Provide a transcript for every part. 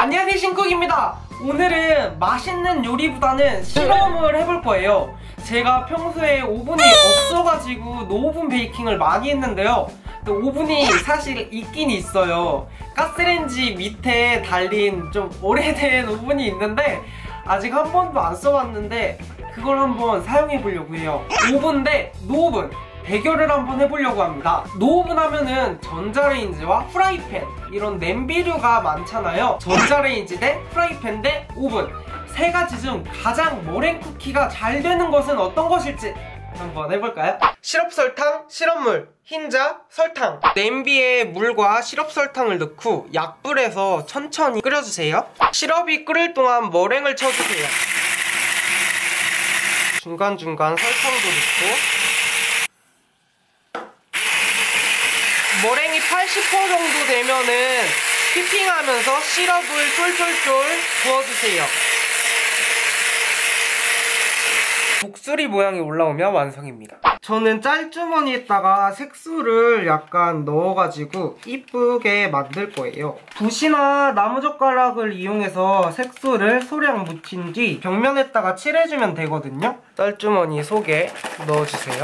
안녕하세요, 신쿡입니다. 오늘은 맛있는 요리보다는 실험을 해볼 거예요. 제가 평소에 오븐이 없어가지고 노오븐 베이킹을 많이 했는데요. 오븐이 사실 있긴 있어요. 가스레인지 밑에 달린 좀 오래된 오븐이 있는데 아직 한 번도 안 써봤는데 그걸 한번 사용해 보려고 해요. 오븐 대 노오븐 대결을 한번 해보려고 합니다. 노오븐 하면은 전자레인지와 프라이팬 이런 냄비류가 많잖아요. 전자레인지 대 프라이팬 대 오븐 세 가지 중 가장 머랭 쿠키가 잘 되는 것은 어떤 것일지 한번 해볼까요? 시럽 설탕, 시럽물, 흰자, 설탕. 냄비에 물과 시럽 설탕을 넣고 약불에서 천천히 끓여주세요. 시럽이 끓을 동안 머랭을 쳐주세요. 중간중간 설탕도 넣고 머랭이 80% 정도 되면은 휘핑하면서 시럽을 쫄쫄쫄 부어주세요. 독수리 모양이 올라오면 완성입니다. 저는 짤주머니에다가 색소를 약간 넣어가지고 이쁘게 만들 거예요. 붓이나 나무젓가락을 이용해서 색소를 소량 묻힌 뒤 벽면에다가 칠해주면 되거든요. 짤주머니 속에 넣어주세요.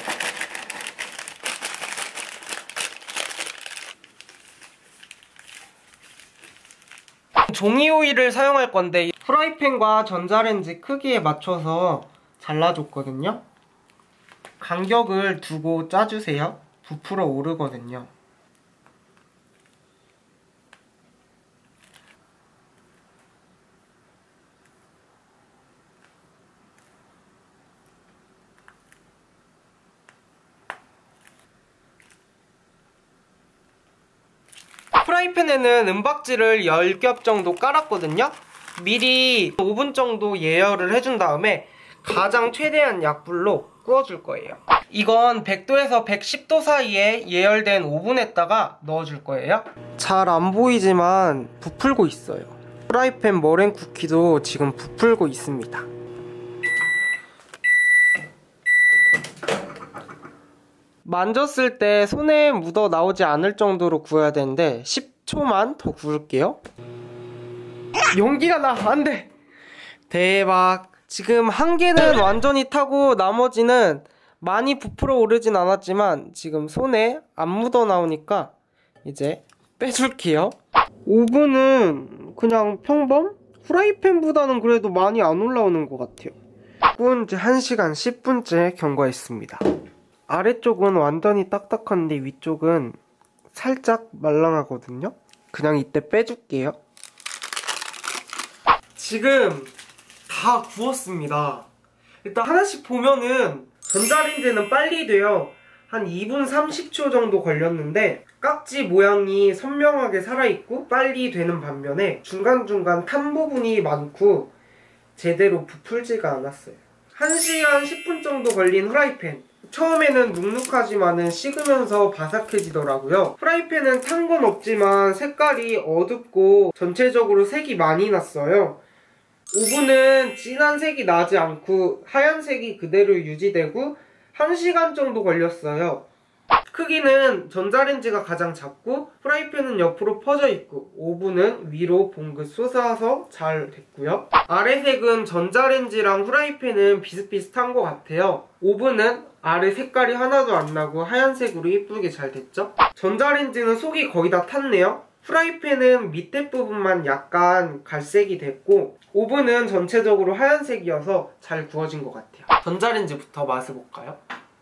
종이 오일을 사용할 건데 프라이팬과 전자레인지 크기에 맞춰서 잘라줬거든요. 간격을 두고 짜주세요. 부풀어 오르거든요. 프라이팬에는 은박지를 10겹 정도 깔았거든요. 미리 5분 정도 예열을 해준 다음에 가장 최대한 약불로 구워줄 거예요. 이건 100도에서 110도 사이에 예열된 오븐에다가 넣어줄 거예요. 잘 안 보이지만 부풀고 있어요. 프라이팬 머랭 쿠키도 지금 부풀고 있습니다. 만졌을 때 손에 묻어 나오지 않을 정도로 구워야 되는데 10초만 더 구울게요. 연기가 나! 안 돼! 대박! 지금 한 개는 완전히 타고 나머지는 많이 부풀어 오르진 않았지만 지금 손에 안 묻어 나오니까 이제 빼줄게요. 오븐은 그냥 평범? 프라이팬보다는 그래도 많이 안 올라오는 것 같아요. 구운 지 1시간 10분째 경과했습니다. 아래쪽은 완전히 딱딱한데 위쪽은 살짝 말랑하거든요? 그냥 이때 빼줄게요. 지금 다 구웠습니다. 일단 하나씩 보면은 전자레인지는 빨리 돼요. 한 2분 30초 정도 걸렸는데 깍지 모양이 선명하게 살아있고 빨리 되는 반면에 중간중간 탄 부분이 많고 제대로 부풀지가 않았어요. 1시간 10분 정도 걸린 후라이팬. 처음에는 눅눅하지만은 식으면서 바삭해지더라고요. 프라이팬은 탄 건 없지만 색깔이 어둡고 전체적으로 색이 많이 났어요. 오븐은 진한 색이 나지 않고 하얀색이 그대로 유지되고 1시간 정도 걸렸어요. 크기는 전자레인지가 가장 작고 프라이팬은 옆으로 퍼져 있고 오븐은 위로 봉긋 솟아서 잘 됐고요. 아래 색은 전자레인지랑 프라이팬은 비슷비슷한 것 같아요. 오븐은 아래 색깔이 하나도 안 나고 하얀색으로 예쁘게 잘 됐죠? 전자레인지는 속이 거의 다 탔네요. 프라이팬은 밑에 부분만 약간 갈색이 됐고 오븐은 전체적으로 하얀색이어서 잘 구워진 것 같아요. 전자레인지부터 맛을 볼까요?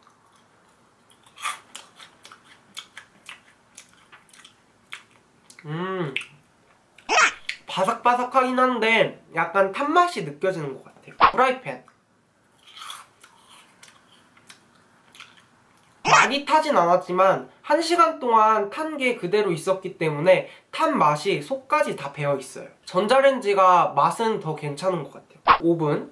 바삭바삭하긴 한데 약간 탄맛이 느껴지는 것 같아요. 프라이팬 많이 타진 않았지만 1시간 동안 탄 게 그대로 있었기 때문에 탄 맛이 속까지 다 배어있어요. 전자레인지가 맛은 더 괜찮은 것 같아요. 오븐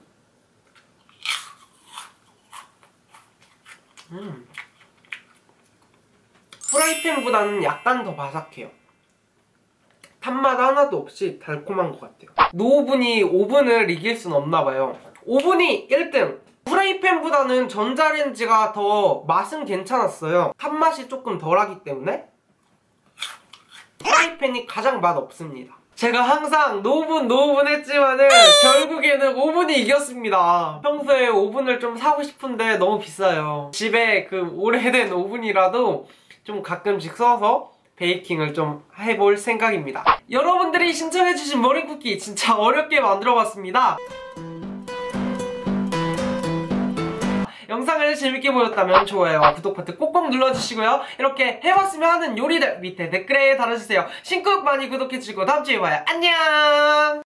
프라이팬보다는 약간 더 바삭해요. 탄맛 하나도 없이 달콤한 것 같아요. 노오븐이 오븐을 이길 순 없나봐요. 오븐이 1등! 프라이팬보다는 전자레인지가 더 맛은 괜찮았어요. 탄맛이 조금 덜하기 때문에 프라이팬이 가장 맛없습니다. 제가 항상 노분 했지만은 결국에는 오븐이 이겼습니다. 평소에 오븐을 좀 사고 싶은데 너무 비싸요. 집에 그 오래된 오븐이라도 좀 가끔씩 써서 베이킹을 좀 해볼 생각입니다. 여러분들이 신청해주신 머랭쿠키 진짜 어렵게 만들어봤습니다. 영상을 재밌게 보셨다면 좋아요와 구독 버튼 꼭꼭 눌러주시고요. 이렇게 해봤으면 하는 요리들 밑에 댓글에 달아주세요. 신쿡 많이 구독해주시고 다음주에 봐요. 안녕!